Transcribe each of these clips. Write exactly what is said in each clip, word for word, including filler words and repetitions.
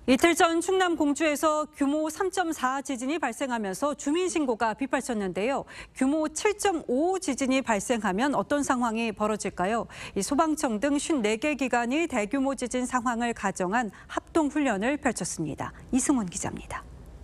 이틀 전 충남 공주에서 규모 삼 점 사 지진이 발생하면서 주민신고가 빗발쳤는데요. 규모 칠 점 오 지진이 발생하면 어떤 상황이 벌어질까요? 이 소방청 등 오십사 개 기관이 대규모 지진 상황을 가정한 합동훈련을 펼쳤습니다. 이승훈 기자입니다.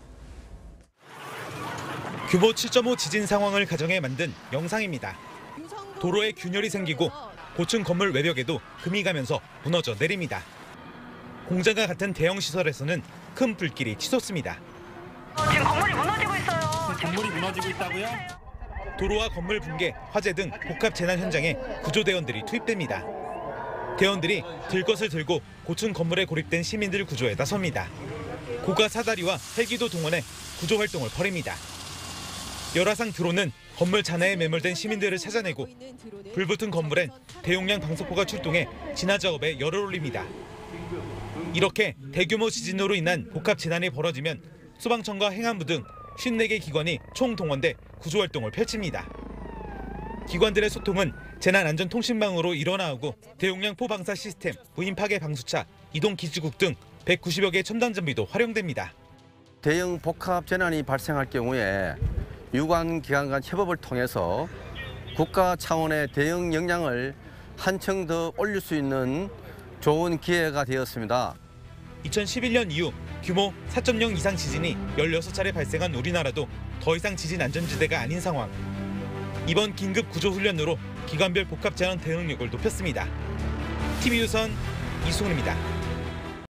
규모 칠 점 오 지진 상황을 가정해 만든 영상입니다. 도로에 균열이 생기고 고층 건물 외벽에도 금이 가면서 무너져 내립니다. 공장과 같은 대형 시설에서는 큰 불길이 치솟습니다. 지금 건물이 무너지고 있어요. 건물이 무너지고 있다고요? 도로와 건물 붕괴, 화재 등 복합 재난 현장에 구조대원들이 투입됩니다. 대원들이 들 것을 들고 고층 건물에 고립된 시민들 구조에 나섭니다. 고가 사다리와 헬기도 동원해 구조 활동을 벌입니다. 열화상 드론은 건물 잔해에 매몰된 시민들을 찾아내고 불붙은 건물엔 대용량 방사포가 출동해 진화 작업에 열을 올립니다. 이렇게 대규모 지진으로 인한 복합 재난이 벌어지면 소방청과 행안부 등 오십사 개 기관이 총동원돼 구조 활동을 펼칩니다. 기관들의 소통은 재난안전통신망으로 일어나오고 대용량 포방사 시스템, 무인 파괴 방수차, 이동 기지국 등 백구십여 개의 첨단 장비도 활용됩니다. 대형 복합 재난이 발생할 경우에 유관 기관 간 협업을 통해서 국가 차원의 대응 역량을 한층 더 올릴 수 있는 좋은 기회가 되었습니다. 이천십일 년 이후 규모 사 점 영 이상 지진이 열여섯 차례 발생한 우리나라도 더 이상 지진 안전지대가 아닌 상황. 이번 긴급 구조 훈련으로 기관별 복합 재난 대응력을 높였습니다. 티비조선 이승훈입니다.